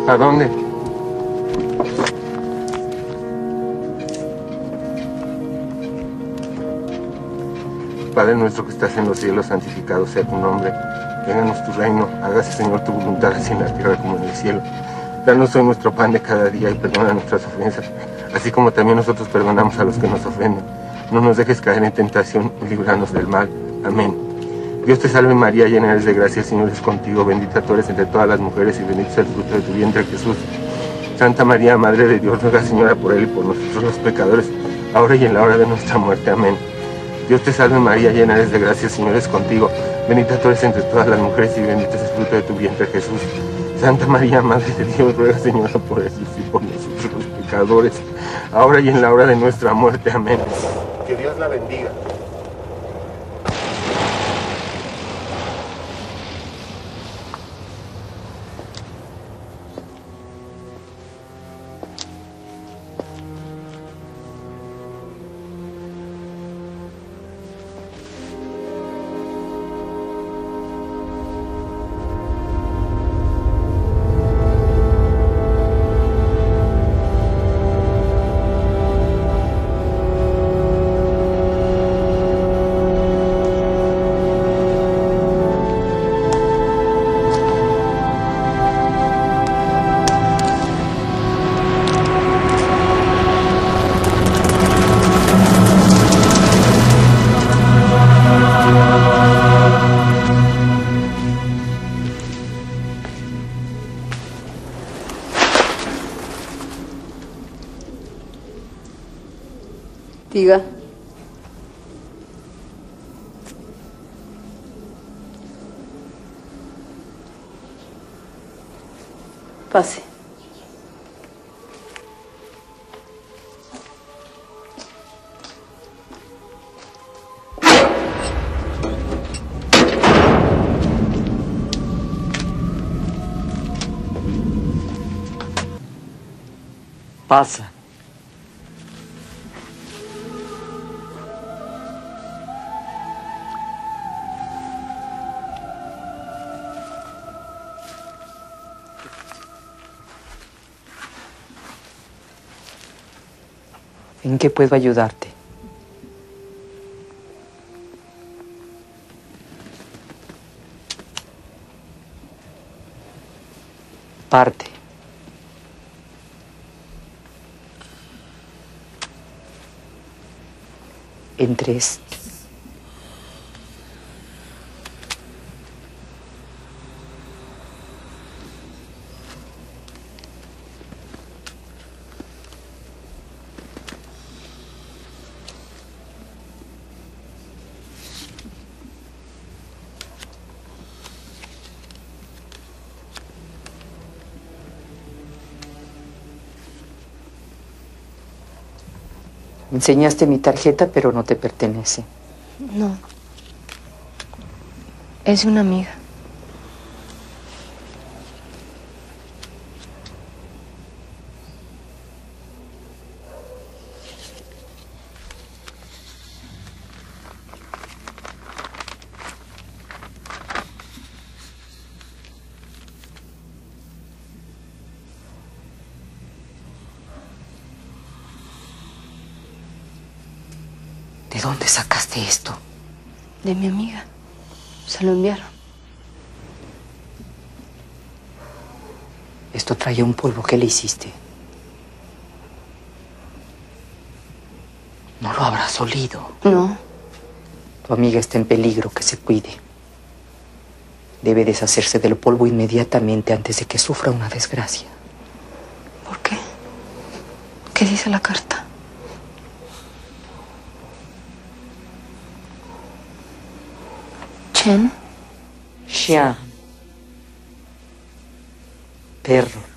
¿A dónde? Padre nuestro que estás en los cielos, santificado sea tu nombre. Vénganos tu reino, hágase, Señor, tu voluntad, así en la tierra como en el cielo. Danos hoy nuestro pan de cada día y perdona nuestras ofensas, así como también nosotros perdonamos a los que nos ofenden. No nos dejes caer en tentación y líbranos del mal. Amén. Dios te salve María, llena eres de gracia, el Señor es contigo, bendita tú eres entre todas las mujeres y bendito es el fruto de tu vientre, Jesús. Santa María, Madre de Dios, ruega, Señora, por él y por nosotros los pecadores, ahora y en la hora de nuestra muerte. Amén. Dios te salve María, llena eres de gracia, el Señor es contigo, bendita tú eres entre todas las mujeres y bendito es el fruto de tu vientre, Jesús. Santa María, Madre de Dios, ruega, Señora, por ellos y por nosotros los pecadores, ahora y en la hora de nuestra muerte. Amén. Que Dios la bendiga. Diga. Pase. Pasa. ¿En qué puedo ayudarte? Parte. En 3. Enseñaste mi tarjeta, pero no te pertenece. No. Es una amiga. ¿De dónde sacaste esto? De mi amiga. Se lo enviaron. Esto traía un polvo. ¿Qué le hiciste? ¿No lo habrás olido? No. Tu amiga está en peligro, que se cuide. Debe deshacerse del polvo inmediatamente antes de que sufra una desgracia. ¿Por qué? ¿Qué dice la carta? Chen. Xian. Perro.